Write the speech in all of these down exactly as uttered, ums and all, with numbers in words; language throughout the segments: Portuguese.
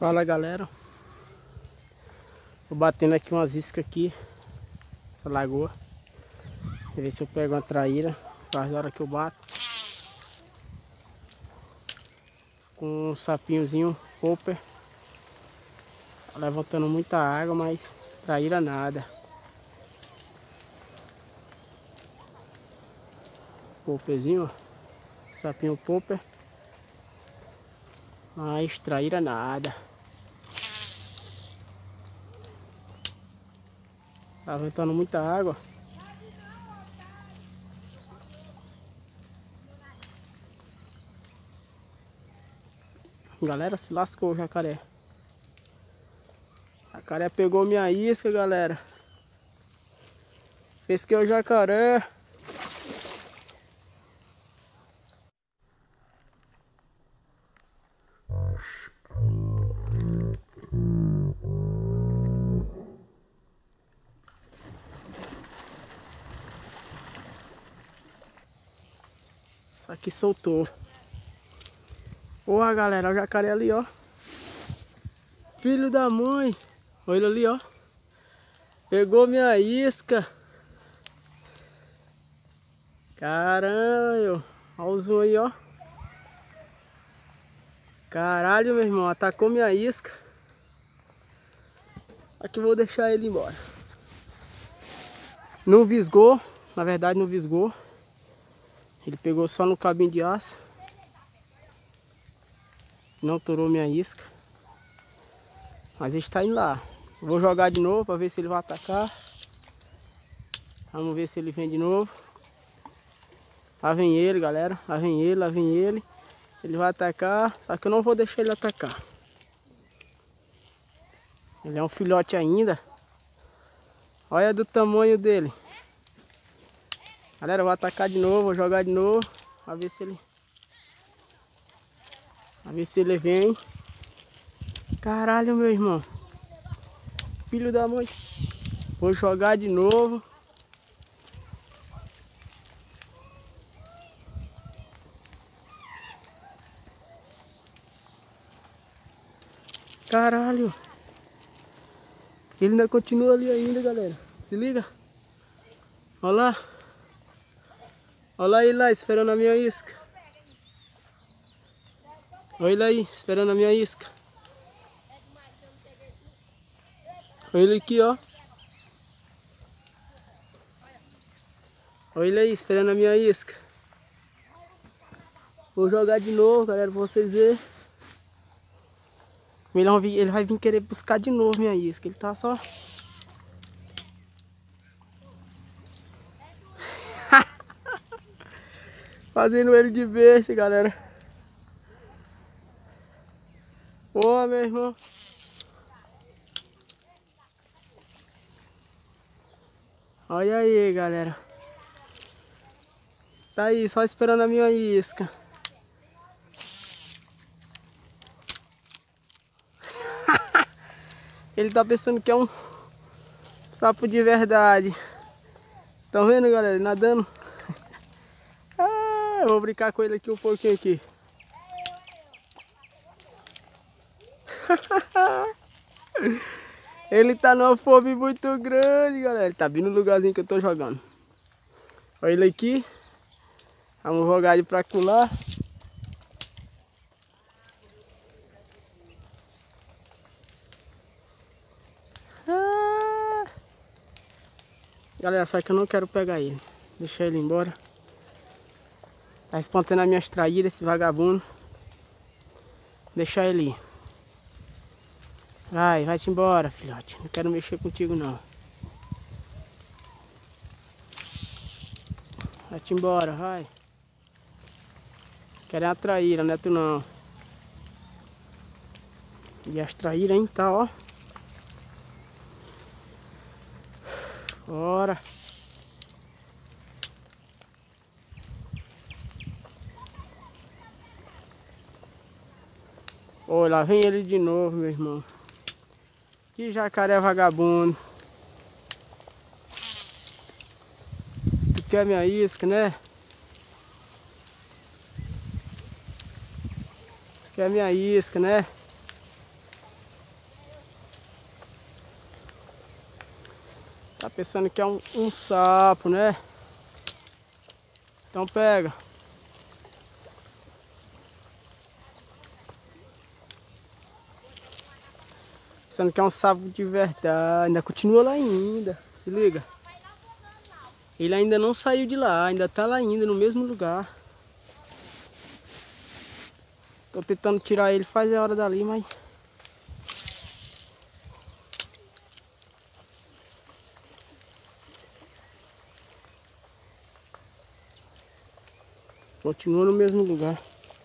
Fala galera, tô batendo aqui umas iscas aqui, essa lagoa, pra ver se eu pego uma traíra, faz a hora que eu bato, com um sapinhozinho popper, tá levantando muita água, mas traíra nada. Popperzinho, ó, sapinho popper, mas traíra nada. Tá ventando muita água. Galera, se lascou o jacaré. O jacaré pegou minha isca, galera. Fez que é o jacaré. Isso aqui soltou. Porra, galera, o jacaré ali, ó. Filho da mãe. Olha ali, ó. Pegou minha isca. Caralho. Olha o zoom aí, ó. Caralho, meu irmão. Atacou minha isca. Aqui eu vou deixar ele embora. Não visgou. Na verdade, não visgou. Ele pegou só no cabinho de aço. Não torou minha isca. Mas ele está indo lá. Vou jogar de novo para ver se ele vai atacar. Vamos ver se ele vem de novo. Lá vem ele, galera. Lá vem ele, lá vem ele. Ele vai atacar. Só que eu não vou deixar ele atacar. Ele é um filhote ainda. Olha do tamanho dele. Galera, eu vou atacar de novo. Vou jogar de novo. Pra ver se ele... Pra ver se ele vem. Caralho, meu irmão. Filho da mãe. Vou jogar de novo. Caralho. Ele ainda continua ali ainda, galera. Se liga. Olha lá. Olha ele lá, esperando a minha isca. Olha ele aí, esperando a minha isca. Olha ele aqui, ó. Olha ele aí, esperando a minha isca. Vou jogar de novo, galera, pra vocês verem. Ele vai vir, ele vai vir querer buscar de novo minha isca. Ele tá só... Fazendo ele de besta, galera. Boa, meu irmão. Olha aí, galera. Tá aí, só esperando a minha isca. Ele tá pensando que é um sapo de verdade. Estão vendo, galera? Ele nadando. Ah, eu vou brincar com ele aqui um pouquinho aqui. Ele tá numa fome muito grande, galera. Ele tá vindo no lugarzinho que eu tô jogando. Olha ele aqui. Vamos jogar ele pra colar. Ah. Galera, só que eu não quero pegar ele. Deixar ele embora. Tá espantando as minhas traíras, esse vagabundo. Deixar ele ir. Vai, vai-te embora, filhote. Não quero mexer contigo, não. Vai-te embora, vai. Querem a traíra, não é tu não. E as traíras, hein, tá, ó. Bora. Olha, lá vem ele de novo, meu irmão. Que jacaré vagabundo. Tu quer minha isca, né? Quer minha isca, né? pensando que é um, um sapo, né? Então pega. Pensando que é um sapo de verdade. Ainda continua lá ainda. Se liga. Ele ainda não saiu de lá. Ainda tá lá ainda, no mesmo lugar. Tô tentando tirar ele faz a hora dali, mas... continua no mesmo lugar.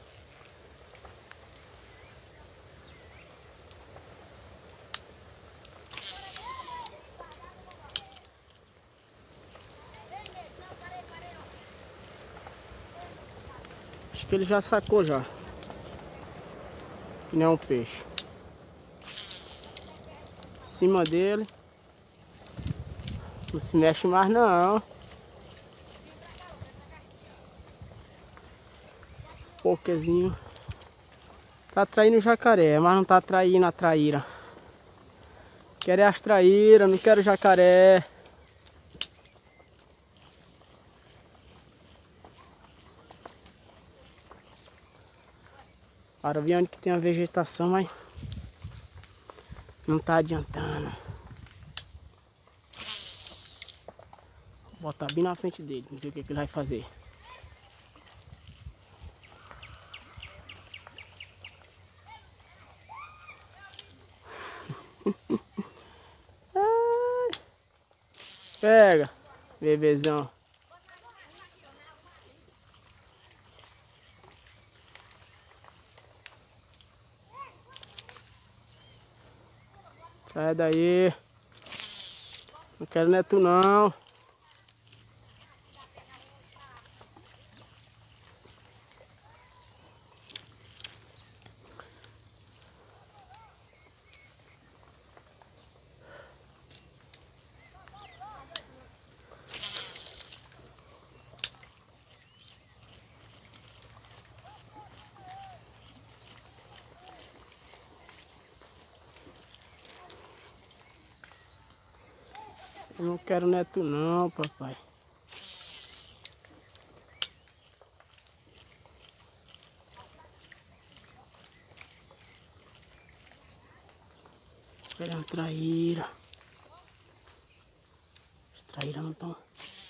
Acho que ele já sacou já. Que nem é um peixe. Em cima dele. Não se mexe mais não. Pouquezinho. Tá atraindo o jacaré, mas não tá atraindo a traíra. Quero é as traíras, não quero jacaré. Para ver onde que tem a vegetação, mas não tá adiantando. Vou botar bem na frente dele, não sei o que, que ele vai fazer. Pega, bebezão. Sai daí. Não quero neto não. Eu não quero neto não, papai. Quero uma traíra. As traíras não estão...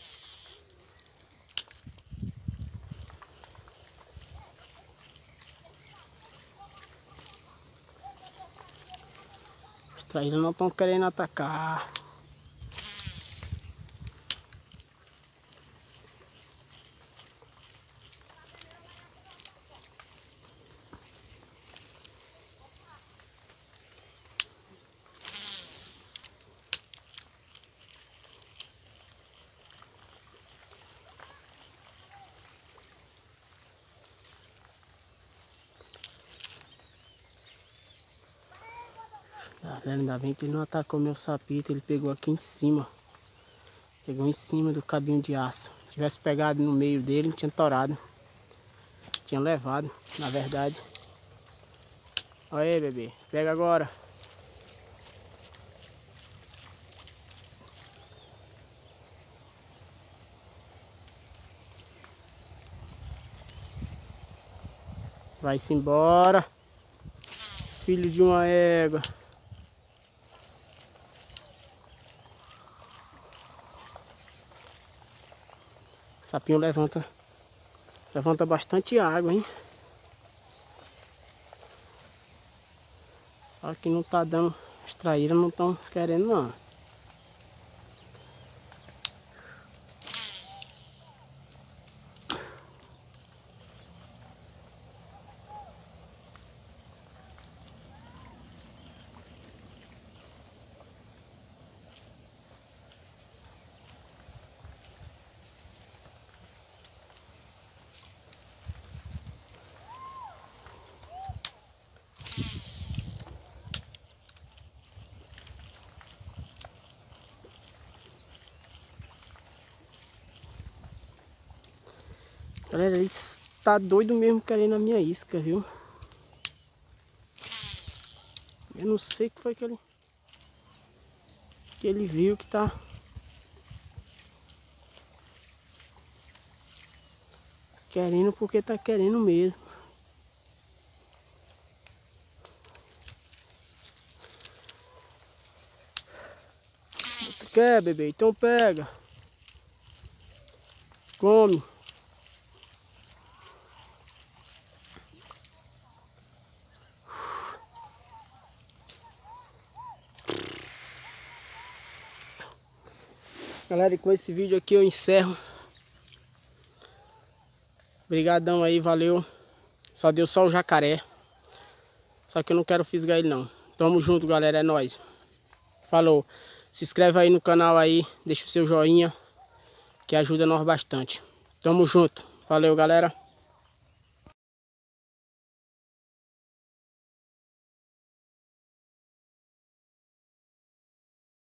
As traíras não estão querendo atacar. Ainda bem que ele não atacou meu sapito, ele pegou aqui em cima. Pegou em cima do cabinho de aço. Se tivesse pegado no meio dele, não tinha torado. Tinha levado, na verdade. Olha aí, bebê. Pega agora. Vai-se embora. Filho de uma égua. Sapinho levanta, levanta bastante água, hein? Só que não tá dando, as traíras não estão querendo não. Galera, ele está doido mesmo querendo a minha isca, viu? Eu não sei o que foi que ele, que ele viu que tá querendo porque tá querendo mesmo. Tu quer, bebê? Então pega. Come. Galera, e com esse vídeo aqui eu encerro. Obrigadão aí, valeu. Só deu só o jacaré. Só que eu não quero fisgar ele não. Tamo junto, galera, é nóis. Falou. Se inscreve aí no canal aí, deixa o seu joinha, que ajuda nós bastante. Tamo junto. Valeu, galera.